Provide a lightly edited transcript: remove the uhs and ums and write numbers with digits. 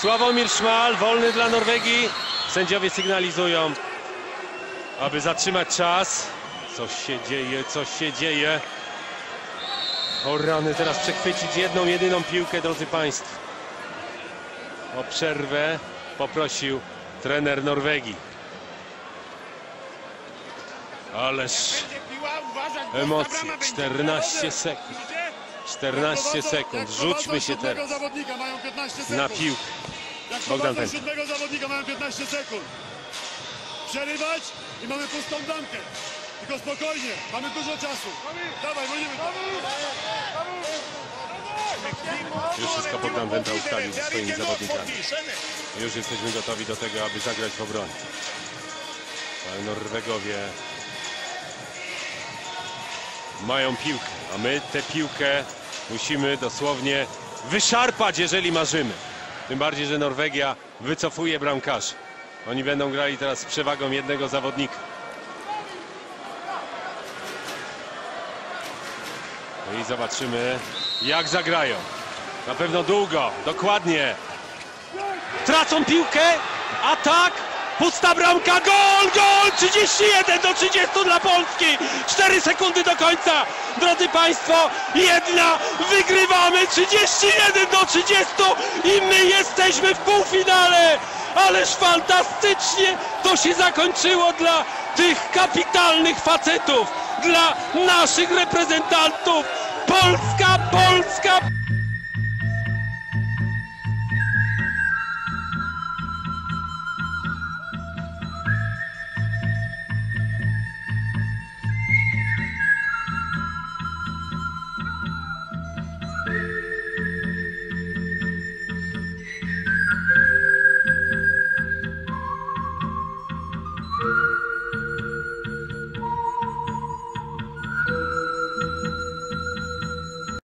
Sławomir Szmal, wolny dla Norwegii. Sędziowie sygnalizują, aby zatrzymać czas. Coś się dzieje, coś się dzieje. O rany, teraz przechwycić jedną, jedyną piłkę, drodzy państwo. O przerwę poprosił trener Norwegii. Ależ emocje, 14 sekund. 14 sekund, rzućmy się teraz na piłkę. Bogdan Wenta. Zawodnika mają 15 sekund. Przerywać i mamy pustą bramkę. Tylko spokojnie, mamy dużo czasu. Dawaj, wolimy. Już wszystko Bogdan Wenta ustalił ze swoimi zawodnikami. Już jesteśmy gotowi do tego, aby zagrać w obronie. Ale Norwegowie mają piłkę, a my tę piłkę musimy dosłownie wyszarpać, jeżeli marzymy. Tym bardziej, że Norwegia wycofuje bramkarzy. Oni będą grali teraz z przewagą jednego zawodnika. No i zobaczymy, jak zagrają. Na pewno długo, dokładnie. Tracą piłkę, atak, pusta bramka, gol, gol! 31-30 dla Polski. 4 sekundy do końca. Drodzy państwo, jedna, wygrywamy 31-30 i my jesteśmy w półfinale. Ależ fantastycznie to się zakończyło dla tych kapitalnych facetów, dla naszych reprezentantów. Polska, Polska!